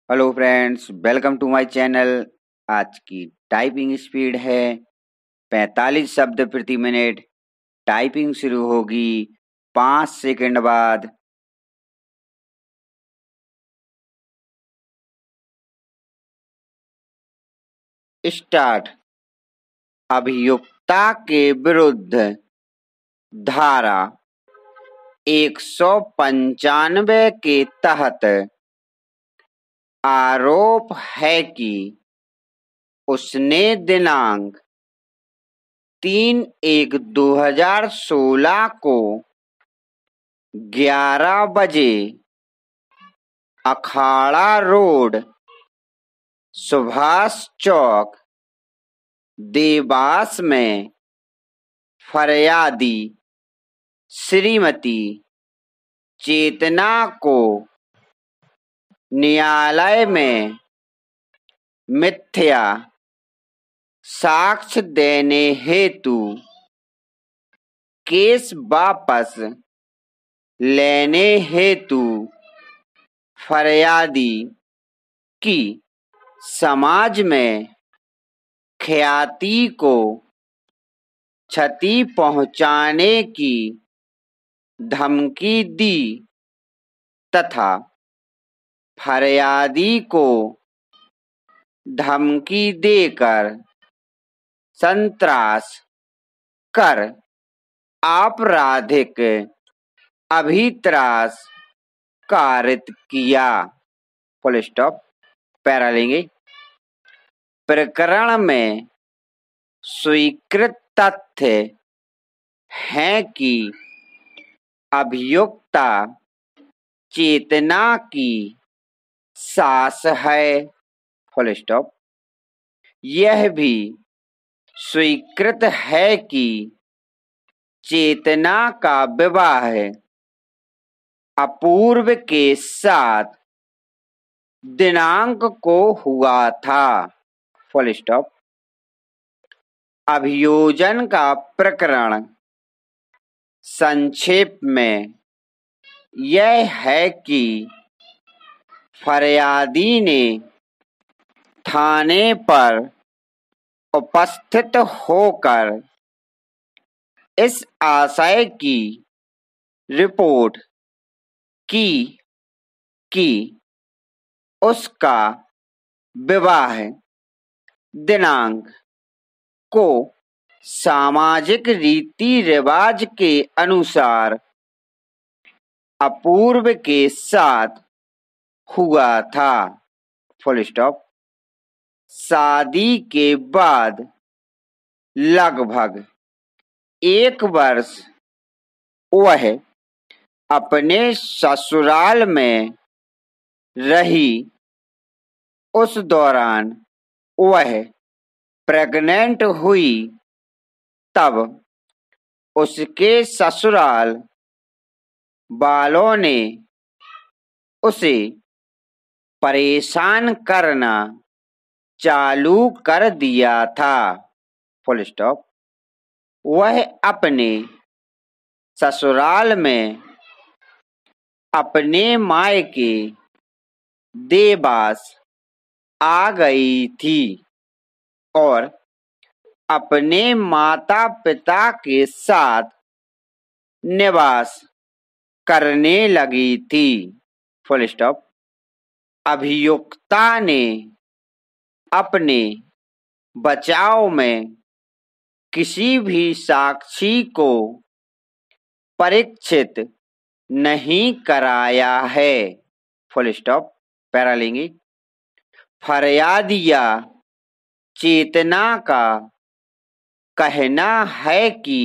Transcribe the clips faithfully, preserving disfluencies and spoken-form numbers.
Hello friends, welcome to my channel. आज की typing speed है पैंतालीस शब्द प्रति मिनट। टाइपिंग शुरू होगी पाँच सेकंड बाद। स्टार्ट। अभियुक्ता के विरुद्ध धारा एक सौ पंचानवे के तहत आरोप है कि उसने दिनांक तीन एक दो हजार सोलह को ग्यारह बजे अखाड़ा रोड, सुभाष चौक, देवास में फरियादी श्रीमती चेतना को न्यायालय में मिथ्या साक्ष्य देने हेतु केस वापस लेने हेतु फरियादी की समाज में ख्याति को क्षति पहुंचाने की धमकी दी तथा फरियादी को धमकी देकर संत्रास कर आपराधिक अभित्रास कारित किया। Full stop. पैरा लेंगे। प्रकरण में स्वीकृत तथ्य है कि अभियुक्ता चेतना की सास है। Full stop. यह भी स्वीकृत है कि चेतना का विवाह अपूर्व के साथ दिनांक को हुआ था। Full stop. अभियोजन का प्रकरण संक्षेप में यह है कि फरियादी ने थाने पर उपस्थित होकर इस आशय की रिपोर्ट की कि उसका विवाह दिनांक को सामाजिक रीति रिवाज के अनुसार अपूर्व के साथ हुआ था। Full stop. शादी के बाद लगभग एक वर्ष वह अपने ससुराल में रही। उस दौरान वह प्रेग्नेंट हुई। तब उसके ससुराल वालों ने उसे परेशान करना चालू कर दिया था। Full stop. वह अपने ससुराल में अपने मायके देवास आ गई थी और अपने माता पिता के साथ निवास करने लगी थी। Full stop. अभियुक्ता ने अपने बचाव में किसी भी साक्षी को परीक्षित नहीं कराया है। Full stop. पैरा लेंगे। फरियादिया चेतना का कहना है कि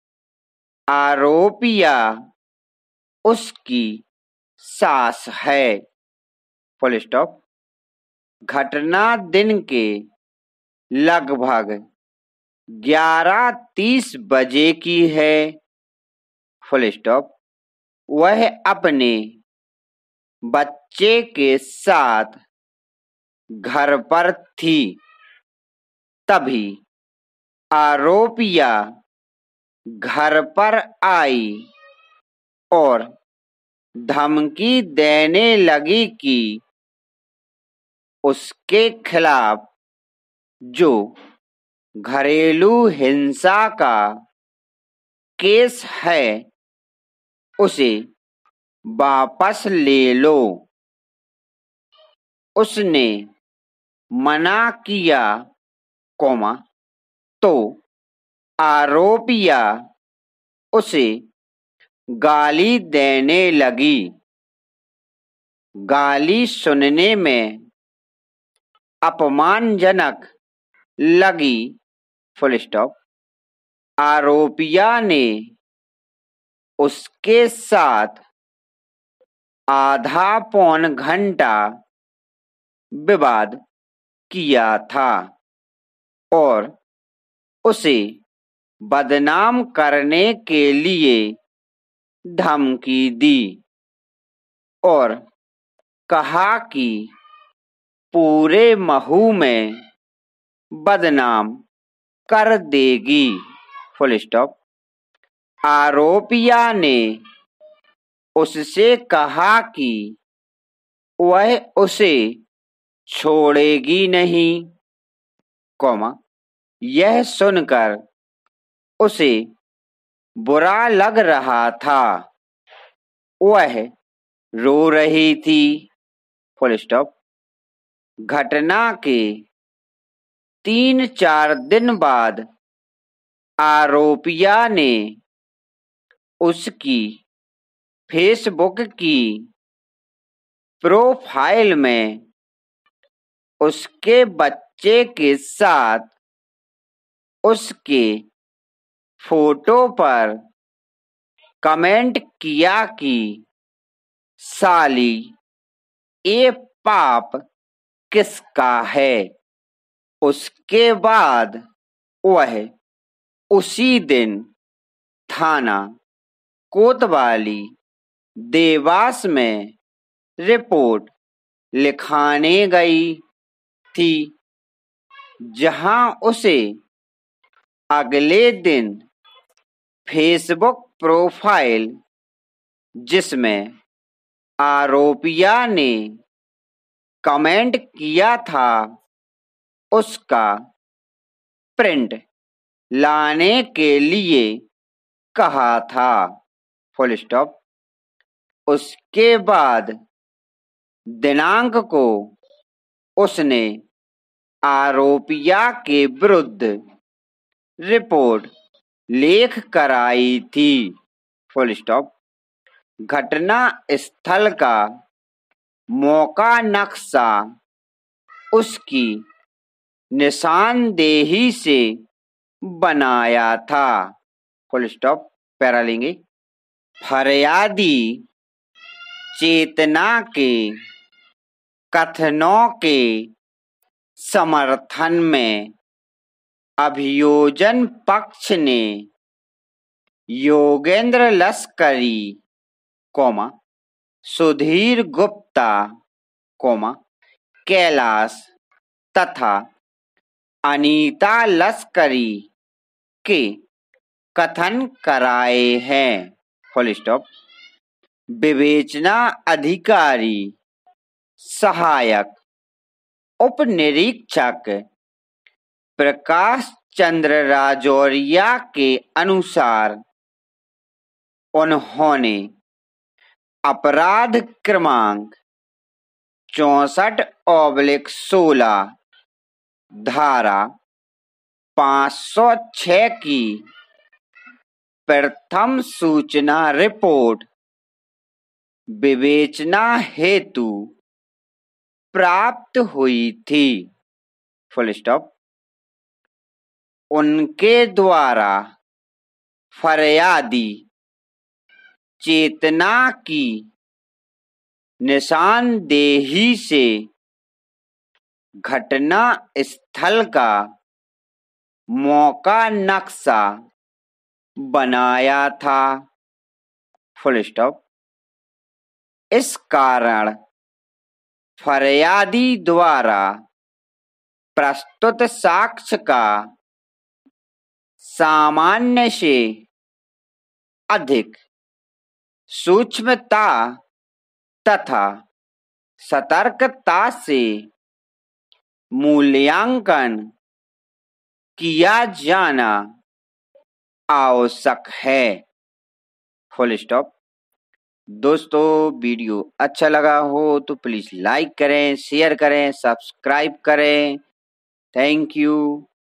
आरोपिया उसकी सास है। Full stop. घटना दिन के लगभग ग्यारह तीस बजे की है। Full stop. वह अपने बच्चे के साथ घर पर थी। तभी आरोपिया घर पर आई और धमकी देने लगी कि उसके खिलाफ जो घरेलू हिंसा का केस है उसे वापस ले लो। उसने मना किया, कौमा, तो आरोपिया उसे गाली देने लगी। गाली सुनने में अपमानजनक लगी, फुल स्टॉप। आरोपिया ने उसके साथ आधा पौन घंटा विवाद किया था और उसे बदनाम करने के लिए धमकी दी और कहा कि पूरे महू में बदनाम कर देगी, फुल स्टॉप। आरोपिया ने उससे कहा कि वह उसे छोड़ेगी नहीं, कौमा, यह सुनकर उसे बुरा लग रहा था। वह रो रही थी, फुल स्टॉप। घटना के तीन चार दिन बाद आरोपिया ने उसकी फेसबुक की प्रोफाइल में उसके बच्चे के साथ उसके फोटो पर कमेंट किया कि साली ये पाप किसका है। उसके बाद वह उसी दिन थाना कोतवाली देवास में रिपोर्ट लिखाने गई थी, जहां उसे अगले दिन फेसबुक प्रोफाइल जिसमें आरोपिया ने कमेंट किया था उसका प्रिंट लाने के लिए कहा था, फुल स्टॉप। उसके बाद दिनांक को उसने आरोपिया के विरुद्ध रिपोर्ट लेख कराई थी, फुल स्टॉप। घटना स्थल का मौका नक्शा उसकी निशानदेही से बनाया था, फुल स्टॉप। पैरा लेंगे। फरियादी चेतना के कथनों के समर्थन में अभियोजन पक्ष ने योगेंद्र लश्करी, कौमा, सुधीर गुप्ता, कौमा, कैलाश तथा अनीता लश्करी के कथन कराए हैं, फुल स्टॉप। विवेचना अधिकारी सहायक उप निरीक्षक प्रकाश चंद्र राजौरिया के अनुसार उन्होंने अपराध क्रमांक चौसठ ऑब्लिक सोलह धारा पाँच सौ छह की प्रथम सूचना रिपोर्ट विवेचना हेतु प्राप्त हुई थी, फुल स्टॉप। उनके द्वारा फरियादी चेतना की निशानदेही से घटना स्थल का मौका नक्शा बनाया था, फुल स्टॉप। इस कारण फरियादी द्वारा प्रस्तुत साक्ष्य का सामान्य से अधिक सूक्ष्मता तथा सतर्कता से मूल्यांकन किया जाना आवश्यक है। Full stop. दोस्तों वीडियो अच्छा लगा हो तो प्लीज लाइक करें, शेयर करें, सब्सक्राइब करें। Thank you.